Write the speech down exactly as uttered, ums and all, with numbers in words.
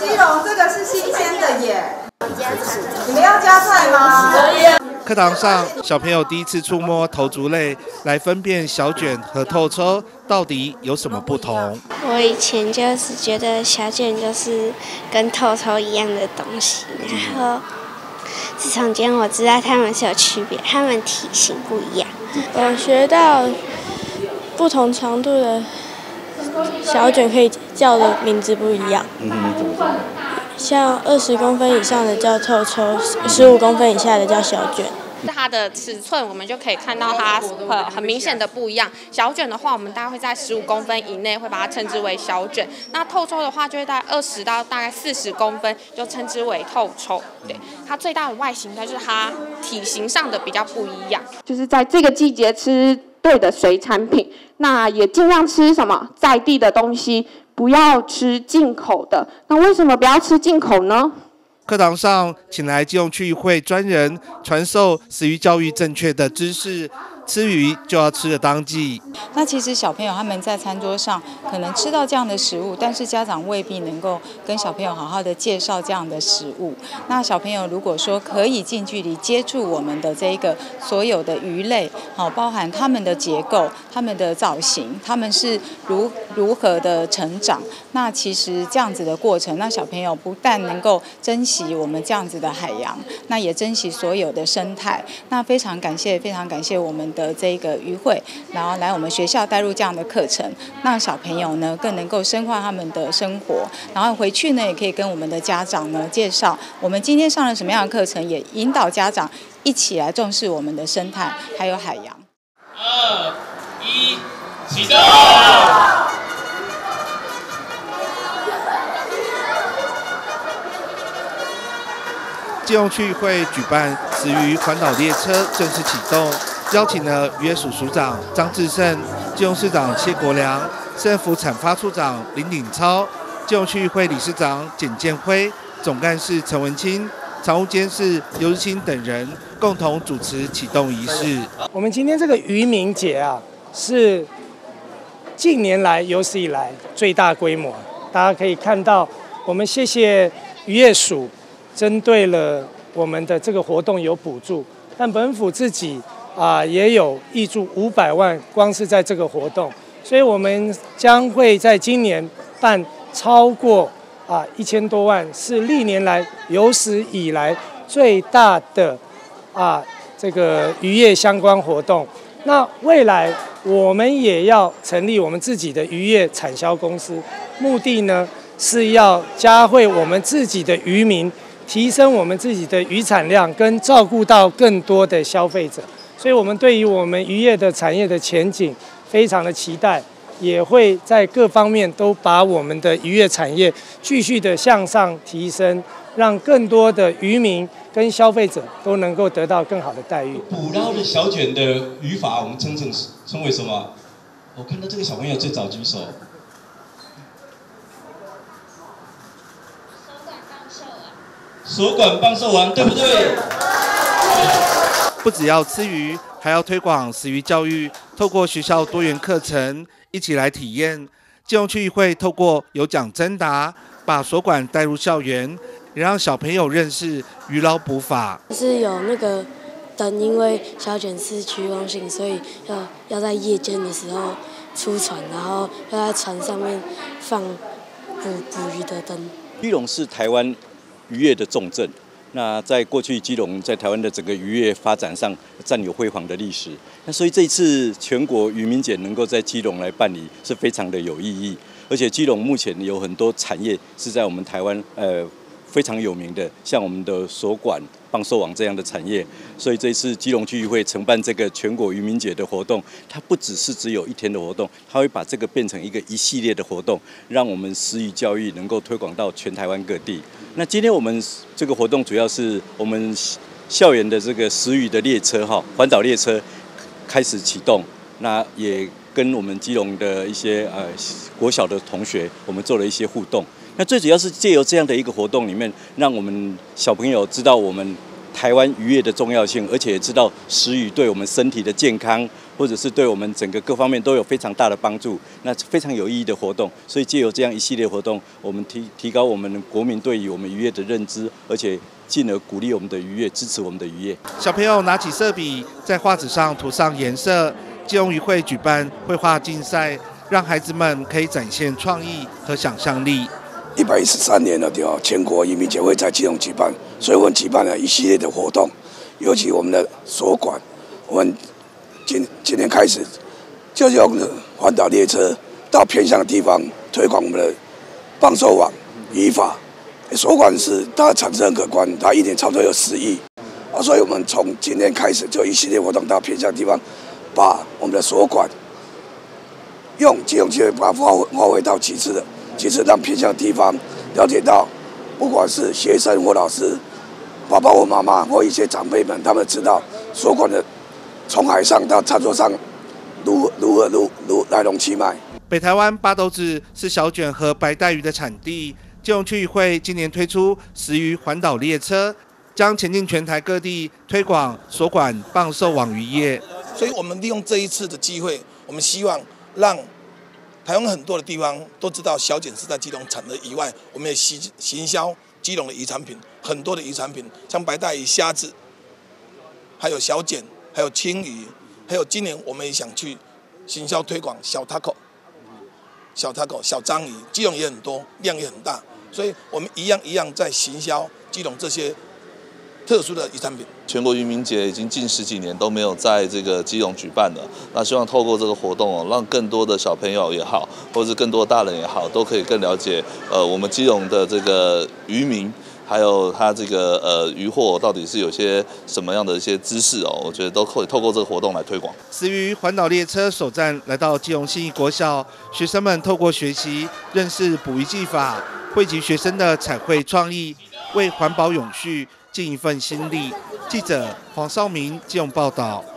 基隆这个是新鲜的耶。你们要加菜吗？可以啊。 课堂上，小朋友第一次触摸头足类，来分辨小卷和透抽到底有什么不同。 我以前就是觉得小卷就是跟透抽一样的东西，然后自从今天我知道它们是有区别，它们体型不一样。 我学到不同长度的小卷可以叫的名字不一样。嗯，怎么说？像二十公分以上的叫透抽，十五公分以下的叫小卷。 它的尺寸我们就可以看到它呃很明显的不一样。小卷的话，我们大概会在十五公分以内会把它称之为小卷。那透抽的话，就会在二十到大概四十公分，就称之为透抽。对，它最大的外形，它就是它体型上的比较不一样。 就是在这个季节吃对的水产品，那也尽量吃什么在地的东西。不要吃进口的，那为什么不要吃进口呢？ 课堂上，请来基隆区议会专人传授食鱼教育正确的知识。吃鱼就要吃的当季。 那其实小朋友他们在餐桌上可能吃到这样的食物，但是家长未必能够跟小朋友好好的介绍这样的食物。那小朋友如果说可以近距离接触我们的这个所有的鱼类，好，包含它们的结构、它们的造型，它们是如如何的成长。那其实这样子的过程，那小朋友不但能够珍惜我们这样子的海洋，那也珍惜所有的生态。那非常感谢，非常感谢我们的这个渔会，然后来我们学校带入这样的课程，让小朋友呢更能够深化他们的生活，然后回去呢也可以跟我们的家长呢介绍我们今天上了什么样的课程，也引导家长一起来重视我们的生态还有海洋。 二一，启动！ 基隆区议会举办食鱼环岛列车正式启动，邀请了渔业署署长张志胜、基隆市长谢国良、市政府产发处长林鼎超、基隆区议会理事长简建辉、总干事陈文清、常务监事刘日清等人共同主持启动仪式。 我们今天这个渔民节啊，是近年来有史以来最大规模。大家可以看到，我们谢谢渔业署。针对了我们的这个活动有补助，但本府自己啊、呃、也有挹注五百万，光是在这个活动，所以我们将会在今年办超过啊一千多万，是历年来有史以来最大的啊这个渔业相关活动。那未来我们也要成立我们自己的渔业产销公司，目的呢是要嘉惠我们自己的渔民。提升我们自己的渔产量，跟照顾到更多的消费者，所以我们对于我们渔业的产业的前景非常的期待，也会在各方面都把我们的渔业产业继续的向上提升，让更多的渔民跟消费者都能够得到更好的待遇。 捕捞的小卷的渔法，我们称成称为什么？我看到这个小朋友最早举手。手管棒寿丸，对不对？ 不只要吃鱼，还要推广食鱼教育，透过学校多元课程一起来体验。基隆区议会透过有奖征答，把手管带入校园，也让小朋友认识渔捞捕法。 是有那个灯，因为小卷是趋光性，所以要要在夜间的时候出船，然后要在船上面放捕捕鱼的灯。 基隆是台湾渔业的重镇，那在过去基隆在台湾的整个渔业发展上占有辉煌的历史，那所以这一次全国渔民节能够在基隆来办理是非常的有意义，而且基隆目前有很多产业是在我们台湾呃非常有名的，像我们的所管、棒寿网这样的产业，所以这一次基隆区议会承办这个全国渔民节的活动，它不只是只有一天的活动，它会把这个变成一个一系列的活动，让我们食鱼教育能够推广到全台湾各地。那今天我们这个活动主要是我们校园的这个食鱼的列车哈，环岛列车开始启动，那也跟我们基隆的一些呃国小的同学，我们做了一些互动。那最主要是借由这样的一个活动里面，让我们小朋友知道我们台湾渔业的重要性，而且也知道食鱼对我们身体的健康， 或者是对我们整个各方面都有非常大的帮助，那非常有意义的活动。所以借由这样一系列活动，我们提提高我们国民对于我们渔业的认知，而且进而鼓励我们的渔业，支持我们的渔业。 小朋友拿起色笔，在画纸上涂上颜色。基隆渔会举办绘画竞赛，让孩子们可以展现创意和想象力。 一百一十三年了，对吧？全国渔民协会在基隆举办，所以我们举办了一系列的活动，尤其我们的所管，我们今今年开始就用环岛列车到偏乡的地方推广我们的棒寿网渔法。所管是它的产值很可观，它一年差不多有十亿啊，所以我们从今天开始就一系列活动到偏乡地方。把我们的所管用基隆协会把它发发挥到极致的，其次让偏向地方了解到，不管是学生或老师、爸爸或妈妈或一些长辈们，他们知道所管的从海上到餐桌上如如何如如来龙去脉。 北台湾八斗子是小卷和白带鱼的产地，基隆区渔会今年推出食鱼环岛列车，将前进全台各地推广所管棒寿网渔业。 所以我们利用这一次的机会，我们希望让台湾很多的地方都知道小卷是在基隆产的以外，我们也行行销基隆的渔产品，很多的渔产品，像白带鱼、虾子，还有小卷，还有青鱼，还有今年我们也想去行销推广小 taco、小 taco、小章鱼，基隆也很多，量也很大，所以我们一样一样在行销基隆这些特殊的渔产品。 全国渔民节已经近十几年都没有在这个基隆举办了，那希望透过这个活动哦，让更多的小朋友也好，或者是更多大人也好，都可以更了解呃我们基隆的这个渔民，还有他这个呃渔获到底是有些什么样的一些知识哦，我觉得都可以透过这个活动来推广。 食鱼环岛列车首站来到基隆信义国小，学生们透过学习认识捕鱼技法，汇集学生的彩绘创意，为环保永续尽一份心力。记者黄少明基隆报道。